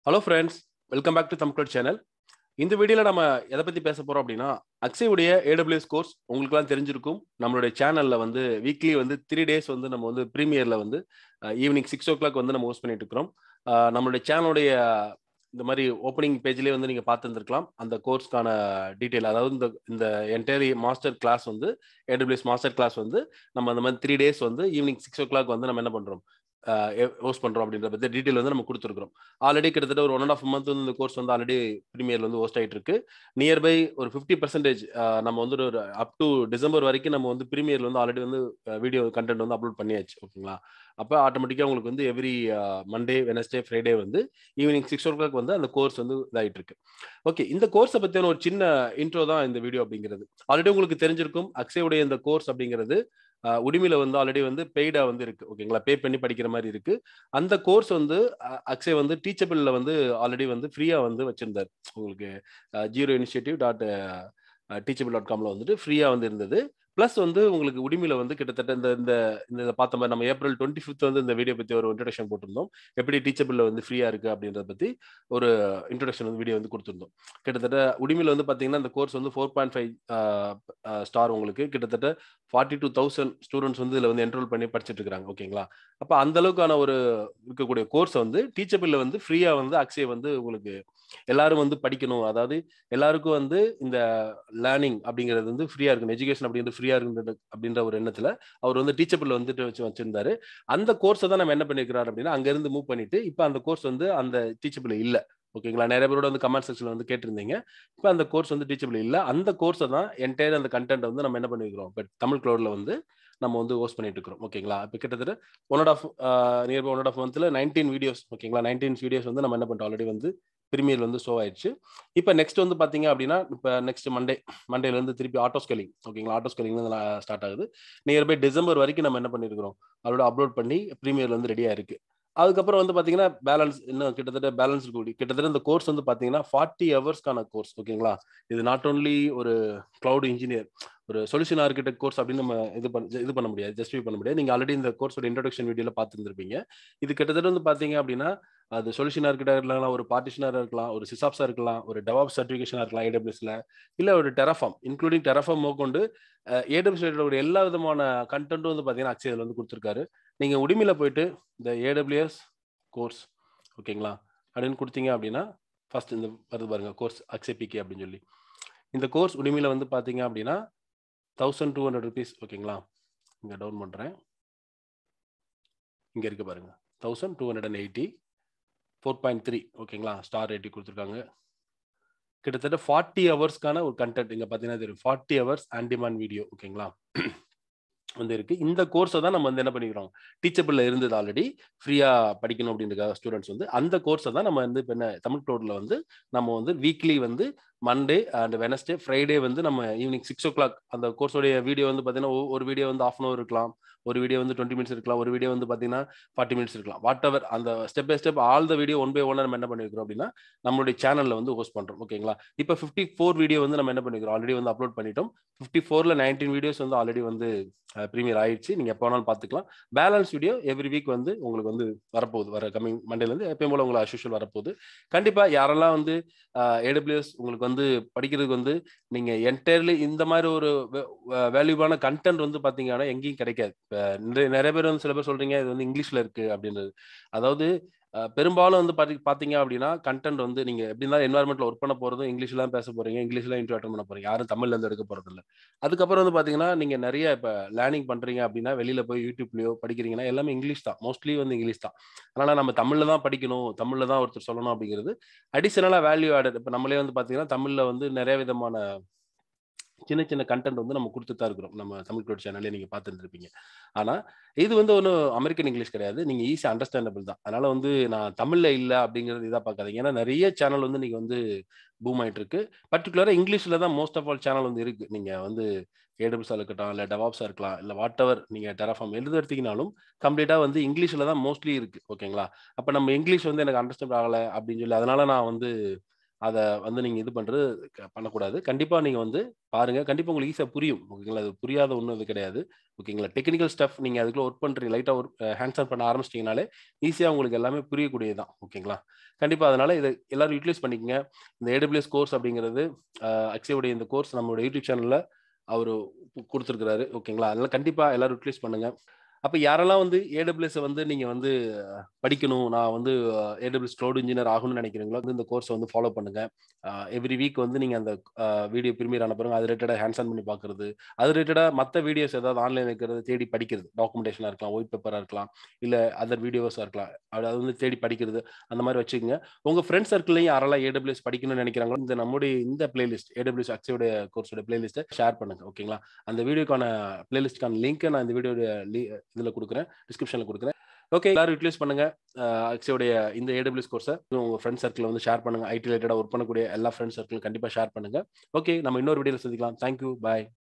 Hello friends, welcome back to Thumbcode channel. இந்த வீடியோல நம்ம எதை பத்தி பேச போறோம் அப்படின்னா அக்ஸையுடைய AWS கோர்ஸ் உங்களுக்குலாம் தெரிஞ்சிருக்கும். நம்மளுடைய சேனல்ல வந்து வீக்லி வந்து 3 days வந்து நம்ம வந்து பிரீமியர்ல வந்து ஈவினிங் 6 o'clock வந்து நம்ம ஹோஸ்ட் பண்ணிட்டு இருக்கிறோம். நம்மளுடைய சேனலுடைய இந்த மாதிரி ஓப்பனிங் பேஜ்லேயே வந்து நீங்க பார்த்துருந்துருக்கலாம். அந்த கோர்ஸ்க்கான டீட்டெயில், அதாவது இந்த என்டையர் மாஸ்டர் கிளாஸ் வந்து AWS மாஸ்டர் கிளாஸ் வந்து நம்ம அந்த மாதிரி 3 days வந்து ஈவினிங் 6 o'clock வந்து நம்ம என்ன பண்றோம், ஹோஸ்ட் பண்றோம் அப்படின்ற பத்தி டீடைல் வந்து நம்ம கொடுத்துருக்கோம். ஆல்ரெடி கிட்டத்தட்ட ஒரு 1.5 month வந்து இந்த கோர்ஸ் வந்து ஆல்ரெடி பிரீமியர்ல வந்து ஹோஸ்ட் ஆயிட்டு இருக்கு. நியர்பை ஒரு 50% நம்ம வந்து ஒரு அப் டு டிசம்பர் வரைக்கும் நம்ம வந்து பிரீமியர்ல வந்து ஆல்ரெடி வந்து வீடியோ கண்டென்ட் வந்து அப்லோட் பண்ணியாச்சு. ஓகேங்களா? அப்போ ஆட்டோமேட்டிக்கா உங்களுக்கு வந்து எவ்ரி மண்டே, வெனஸ்டே, ஃப்ரைடே வந்து ஈவினிங் 6 o'clock வந்து அந்த கோர்ஸ் வந்து இதாயிட்டு இருக்கு. ஓகே, இந்த கோர்ஸை பத்தியான ஒரு சின்ன இன்ட்ரோ தான் இந்த வீடியோ அப்படிங்கிறது. ஆல்ரெடி உங்களுக்கு தெரிஞ்சிருக்கும், அக்ஸையுடைய இந்த கோர்ஸ் அப்படிங்கிறது உடிமையில வந்து ஆல்ரெடி வந்து பெய்டா வந்து இருக்கு. ஓகேங்களா? பே பண்ணி படிக்கிற மாதிரி இருக்கு. அந்த கோர்ஸ் வந்து அக்ஸை வந்து டீச்சபிள்ல வந்து ஆல்ரெடி வந்து ஃப்ரீயா வந்து வச்சிருந்தார். உங்களுக்கு zeroinitiative.teachable.comல வந்துட்டு ஃப்ரீயா வந்து இருந்தது. பிளஸ் வந்து உங்களுக்கு உடிமையில வந்து கிட்டத்தட்ட இந்த பார்த்த மாதிரி நம்ம ஏப்ரல் 25th வந்து இந்த வீடியோ பத்தி ஒரு இன்ட்ரோடக்ஷன் போட்டிருந்தோம். எப்படி டீச்சபிள்ல வந்து ஃப்ரீயா இருக்கு அப்படின்றத பத்தி ஒரு இன்ட்ரோடக்ஷன் வந்து வீடியோ வந்து கொடுத்திருந்தோம். கிட்டத்தட்ட உடிமையில வந்து பாத்தீங்கன்னா இந்த கோர்ஸ் வந்து 4.5 ஸ்டார், உங்களுக்கு கிட்டத்தட்ட 42,000 ஸ்டூடெண்ட்ஸ் வந்து இதுல வந்து என்ரோல் பண்ணி படிச்சுட்டு இருக்காங்க. ஓகேங்களா? அப்ப அந்த அளவுக்கான ஒரு இருக்கக்கூடிய கோர்ஸ் வந்து டீச்சபிள்ல வந்து ஃப்ரீயா வந்து அக்ஸை வந்து உங்களுக்கு எல்லாரும் வந்து படிக்கணும், அதாவது எல்லாருக்கும் வந்து இந்த லேர்னிங் அப்படிங்கிறது வந்து ஃப்ரீயா இருக்கணும், எஜுகேஷன் அப்படிங்கிறது ஃப்ரீயா இருக்கு அப்படின்ற ஒரு எண்ணத்துல அவர் வந்து டீச்சபிள்ல வந்துட்டு வச்சிருந்தாரு. அந்த கோர்ஸை தான் நம்ம என்ன பண்ணிருக்கிறார் அப்படின்னா அங்க இருந்து மூவ் பண்ணிட்டு இப்ப அந்த கோர்ஸ் வந்து அந்த டீச்சபிள் இல்ல. ஓகேங்களா? நிறைய பேரோட வந்து கமெண்ட் செக்ஷன்ல வந்து கேட்டிருந்தீங்க. இப்ப அந்த கோர்ஸ் வந்து டீச்சபிள் இல்ல. அந்த கோர்ஸை தான் என்டையர் அந்த கண்டென்ட் வந்து நம்ம என்ன பண்ணிருக்கிறோம், பட் தமிழ் கிளவுட்ல வந்து நம்ம வந்து ஹோஸ்ட் பண்ணிட்டு இருக்கிறோம். ஓகேங்களா? இப்போ கிட்டத்தட்ட நியர்பை 1.5 monthல 19 வீடியோஸ். ஓகேங்களா? 19 வீடியோஸ் வந்து நம்ம என்ன பண்ணிட்டோம், ஆல்ரெடி வந்து பிரீமியர் வந்து ஷோ ஆயிடுச்சு. இப்போ நெக்ஸ்ட் வந்து பாத்தீங்க அப்படின்னா இப்போ நெக்ஸ்ட் மண்டேல இருந்து திருப்பி ஆட்டோ ஸ்கேலிங். ஓகேங்களா? ஆட்டோ ஸ்கேலிங் வந்து ஸ்டார்ட் ஆகுது. நியர்பை டிசம்பர் வரைக்கும் நம்ம என்ன பண்ணிருக்கிறோம், அதோட அப்லோட் பண்ணி பிரீமியர்ல வந்து ரெடியா இருக்கு. அதுக்கப்புறம் வந்து பாத்தீங்கன்னா பேலன்ஸ் இன்னும் கிட்டத்தட்ட இந்த கோர்ஸ் வந்து பாத்தீங்கன்னா 40 ஹவர்ஸ்க்கான கோர்ஸ். ஓகேங்களா? இது நாட் ஓன்லி ஒரு கிளவுட் இன்ஜினியர், ஒரு சொல்யூஷன் ஆர்கிடெக்ட் கோர்ஸ் அப்படின்னு நம்ம இது பண்ண முடியாது, ஜஸ்டிஃபை பண்ண முடியாது. நீங்க ஆல்ரெடி இந்த கோர்ஸோட இன்ட்ரோடக்ஷன் வீடியோல பார்த்துருந்துருப்பீங்க. இது கிட்டத்தட்ட வந்து பாத்தீங்க அப்படின்னா அது சொல்யூஷன் ஆர்கிடெக்ட் இருக்கலாம், ஒரு பார்ட்டிஷனரா இருக்கலாம், ஒரு சிசாப்ஸா இருக்கலாம், ஒரு DevOps சர்டிஃபிகேஷனா இருக்கலாம் AWSல, இல்ல ஒரு டெராஃபார்ம் இன்க்ளூடிங் டெராஃபார்ம் கொண்டு AWS எல்லா விதமான கண்டென்ட்டும் வந்து பாத்தீங்கன்னா அக்ஸைல வந்து கொடுத்துருக்காரு. நீங்க உடிமையில போயிட்டு இந்த AWS கோர்ஸ், ஓகேங்களா, அப்படின்னு கொடுத்தீங்க அப்படின்னா ஃபர்ஸ்ட் இந்த வருது பாருங்க, கோர்ஸ் அக்ஸை PK அப்படின்னு சொல்லி. இந்த கோர்ஸ் உடிமையில வந்து பாத்தீங்க அப்படின்னா 1200 rupees. ஓகேங்களா? இங்க டவுன் பண்றேன், இங்க இருக்கு பாருங்க, 1280 4.3. ஓகேங்களா? ஸ்டார் ரேட்டிங் கொடுத்துருக்காங்க. கிட்டத்தட்ட 40 ஹவர்ஸ்க்கான ஒரு கண்டென்ட் இங்க பாத்தீங்கன்னா தெரியும். 40 ஹவர்ஸ் ஆன் டிமாண்ட் வீடியோ. ஓகேங்களா? வந்து இருக்கு. இந்த கோர்ஸை தான் நம்ம வந்து என்ன பண்ணிக்கிறோம், டீச்சபிள்ல இருந்தது ஆல்ரெடி ஃப்ரீயா படிக்கணும் அப்படின்றதுக்காக ஸ்டூடெண்ட்ஸ் வந்து அந்த கோர்ஸை தான் நம்ம வந்து இப்போ என்ன தமிழ் கிளவுட்ல வந்து நம்ம வந்து வீக்லி வந்து மண்டே அண்ட் வெனஸ்டே, ஃப்ரைடே வந்து நம்ம ஈவினிங் 6 o'clock அந்த கோர்ஸோடைய வீடியோ வந்து பார்த்தீங்கன்னா ஒரு வீடியோ வந்து 1/2 hour இருக்கலாம், ஒரு வீடியோ வந்து 20 minutes இருக்கலாம், ஒரு வீடியோ வந்து பார்த்தீங்கன்னா 40 minutes இருக்கலாம். வாட் எவர் அந்த step by step all the video one by one நம்ம என்ன பண்ணிருக்கிறோம் அப்படின்னா நம்மளுடைய சேனல்ல வந்து ஹோஸ்ட் பண்றோம். ஓகேங்களா? இப்போ 54 வீடியோ வந்து நம்ம என்ன பண்ணிக்கிறோம், ஆல்ரெடி வந்து அப்லோட் பண்ணிட்டோம். 54ல 19 வீடியோஸ் வந்து ஆல்ரெடி வந்து பிரீமியர் ஆயிடுச்சு. நீங்க எப்போ வேணாலும் பார்த்துக்கலாம். பேலன்ஸ் வீடியோ எவ்ரி வீக் வந்து உங்களுக்கு வந்து வரப்போகுது. வர கமிங் மண்டேல இருந்து எப்பயும் போல உங்களுக்கு அஸ்யூஷுவல் வரப்போகுது. கண்டிப்பா யாரெல்லாம் வந்து AWS உங்களுக்கு வந்து படிக்கிறதுக்கு வந்து நீங்க என்டையர்லி இந்த மாதிரி ஒரு வேல்யூபான கண்டென்ட் வந்து பாத்தீங்கன்னா எங்கேயும் கிடைக்காது. நிறைய பேர் வந்து சில பேர் சொல்றீங்க இது வந்து இங்கிலீஷ்ல இருக்கு அப்படின்றது. அதாவது பெரும்பாலும் வந்து பாத்தீங்க அப்படின்னா கண்டென்ட் வந்து நீங்க எப்படி இருந்தாலும் என்வாயர்மெண்ட்ல ஒர்க் பண்ண போறதும் இங்கிலீஷ்ல தான் பேச போறீங்க, இங்கிலீஷ்ல இன்டர்வியூ அட்டெண்ட் பண்ண போறீங்க, யாரும் தமிழ்ல இருந்து எடுக்க போறது இல்லை. அதுக்கப்புறம் வந்து பாத்தீங்கன்னா நீங்க நிறைய இப்ப லேர்னிங் பண்றீங்க அப்படின்னா வெளியில போய் யூடியூப்லயோ படிக்கிறீங்கன்னா எல்லாமே இங்கிலீஷ் தான், மோஸ்ட்லி வந்து இங்கிலீஷ் தான். அதனால நம்ம தமிழ்ல தான் படிக்கணும், தமிழ்ல தான் ஒருத்தர் சொல்லணும் அப்படிங்கிறது அடிஷனலா வேல்யூ ஆடட். இப்ப நம்மளே வந்து பாத்தீங்கன்னா தமிழ்ல வந்து நிறைய விதமான சின்ன சின்ன கண்டென்ட் வந்து நம்ம கொடுத்துட்டு தான் இருக்கிறோம். நம்ம தமிழ் கிளவுட் சேனல்லே நீங்க பார்த்துருப்பீங்க. ஆனா இது வந்து ஒன்றும் அமெரிக்கன் இங்கிலீஷ் கிடையாது. நீங்க ஈஸி அண்டர்ஸ்டாண்டபிள் தான். அதனால வந்து நான் தமிழ்ல இல்லை அப்படிங்கிறது இதாக பார்க்காதீங்க. ஏன்னா நிறைய சேனல் வந்து நீங்க வந்து பூம் ஆயிட்டு இருக்கு. பர்டிகுலரா இங்கிலீஷ்ல தான் மோஸ்ட் ஆஃப் ஆல் சேனல் வந்து இருக்கு. நீங்க வந்து AWS இருக்கட்டும், இல்ல DevOps இருக்கலாம், இல்ல வாட் எவர் நீங்க டெராஃபார்ம் எழுத எடுத்தீங்கனாலும் கம்ப்ளீட்டா வந்து இங்கிலீஷ்ல தான் மோஸ்ட்லி இருக்கு. ஓகேங்களா? அப்ப நம்ம இங்கிலீஷ் வந்து எனக்கு அண்டர்ஸ்டாண்ட் ஆகல அப்படின்னு சொல்லி அதனால நான் வந்து அத வந்து நீங்க இது பண்றது பண்ணக்கூடாது. கண்டிப்பா நீங்க வந்து பாருங்க. கண்டிப்பா உங்களுக்கு ஈஸியா புரியும். ஓகேங்களா? அது புரியாத ஒண்ணும் இது கிடையாது. ஓகேங்களா? டெக்னிக்கல் ஸ்டஃப் நீங்க அதுக்குள்ள ஒர்க் பண்றீங்க. லைட்டா ஒர்க் ஹேண்ட்ஸ் ஆன் பண்ண ஆரம்பிச்சிட்டீங்கனாலே, ஈஸியா உங்களுக்கு எல்லாமே புரியக்கூடியது தான். ஓகேங்களா? கண்டிப்பா அதனால இத எல்லாரும் யுட்டிலைஸ் பண்ணிக்கங்க. இந்த AWS கோர்ஸ் அப்படிங்கிறது அக்ஷயோடைய இந்த கோர்ஸ் நம்மளுடைய யூடியூப் சேனல்ல அவரு குடுத்திருக்கிறாரு. ஓகேங்களா? அதனால கண்டிப்பா எல்லாரும் யுட்டிலைஸ் பண்ணுங்க. அப்ப யாரெல்லாம் வந்து AWS வந்து நீங்க வந்து படிக்கணும். நான் வந்து AWS கிளவுட் இன்ஜினியர் ஆகணும்னு நினைக்கிறீங்களோ, வந்து இந்த கோர்ஸ வந்து ஃபாலோ பண்ணுங்க. எவ்ரி வீக் வந்து நீங்க அந்த வீடியோ பிரீமியர் ஆன பிறகு அது ரிலேட்டடா ஹேண்ட்ஸ் ஆன் பண்ணி பார்க்கிறது. அது ரிலேட்டடா மத்த வீடியோஸ் ஏதாவது ஆன்லைன்ல இருக்கிறத தேடி படிக்கிறது. டாக்குமெண்டேஷனா இருக்கலாம், ஒயிட் பேப்பரா இருக்கலாம், இல்ல அதர் வீடியோஸா இருக்கலாம். அத வந்து தேடி படிக்கிறது. அந்த மாரி வச்சுக்கங்க. உங்க ஃப்ரெண்ட்ஸ் சர்க்கிள்லயும் யாரெல்லாம் AWS படிக்கணும்னு நினைக்கிறாங்களோ, நம்முடைய இந்த பிளேலிஸ்ட் AWS அக்ஷயோட கோர்ஸோட பிளேலிஸ்ட்ட ஷேர் பண்ணுங்க. ஓகேங்களா? அந்த வீடியோக்கான பிளேலிஸ்ட்க்கான லிங்க்க நான் இந்த வீடியோட இதுல குடுக்குறேன். டிஸ்கிரிப்ஷன்ல குடுக்குறேன். ஓகே. எல்லாரும் யுட்டிலைஸ் பண்ணுங்க. அக்ஷயோடைய இந்த AWS கோர்ஸ உங்க ஃபிரெண்ட்ஸ் சர்க்கிள்ல வந்து ஷேர் பண்ணுங்க. ஐடி ரிலேட்டடா வொர்க் பண்ணக்கூடிய எல்லா ஃபிரெண்ட்ஸ் சர்க்கிளும் கண்டிப்பா ஷேர் பண்ணுங்க. ஓகே. நம்ம இன்னொரு வீடியோல சந்திக்கலாம். Thank you. பாய்.